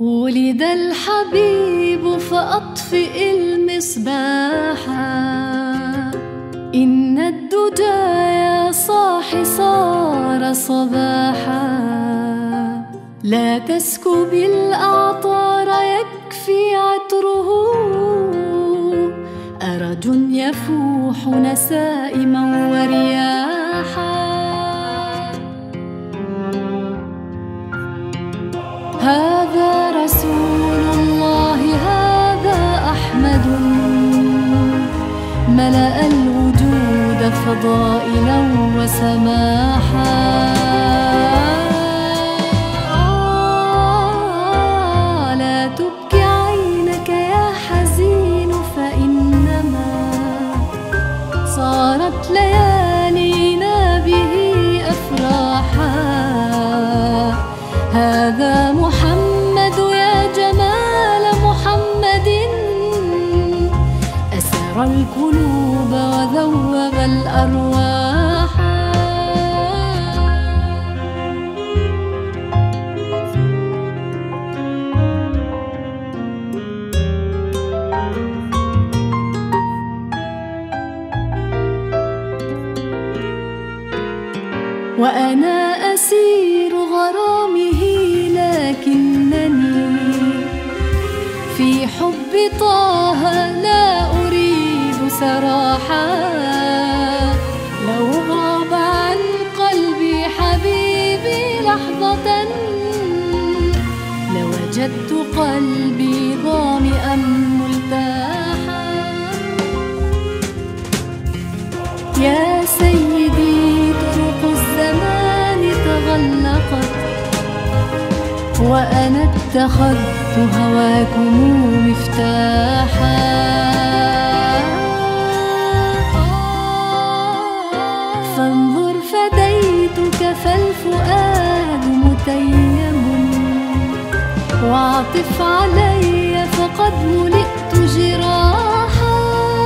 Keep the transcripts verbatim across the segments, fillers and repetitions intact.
ولد الحبيب فأطفئ المصباحا، إن الدجى يا صاح صار صباحا، لا تسكب الأعطار يكفي عطره، أرج يفوح نسائما ورياحا. هذا رسول الله هذا أحمد، ملأ الوجود فضائلا وسماحا. آه لا تبكي عينك يا حزين، فإنما صارت ليالينا به أفراحا. هذا محمد يا جمال محمد، أسر القلوب وذوب الأرواح. وأنا أسير غرامه، لكنني في حب طه لا أريد سراحا. لو غاب عن قلبي حبيبي لحظة، لوجدت قلبي ظامئا ملتاحا. يا سيدي طرق الزمان تغلقت، وأنا اتخذت هواكم مفتاحا. فانظر فديتك فالفؤاد متيم، واعطف علي فقد ملئت جراحا.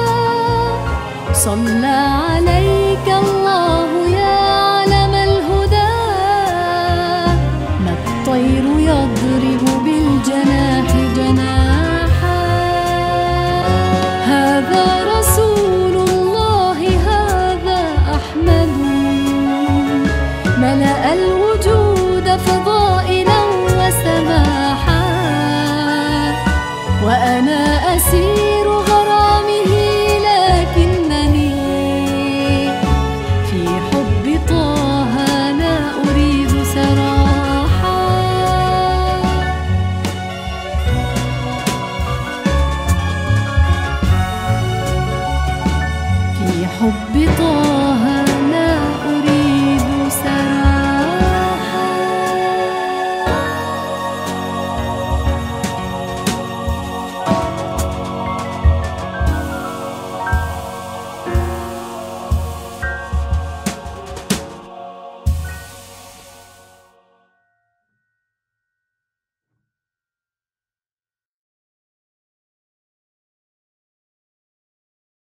صلى عليك الله يا علم الهدى، ما الطير يضرب بالجناح جناحا. هذا رسول الله هذا أحمد، ملأ الوجود فضائلا وسماحا. وأنا أسير غرامه، لكنني في حب طه لا أريد سراحا. في حب طه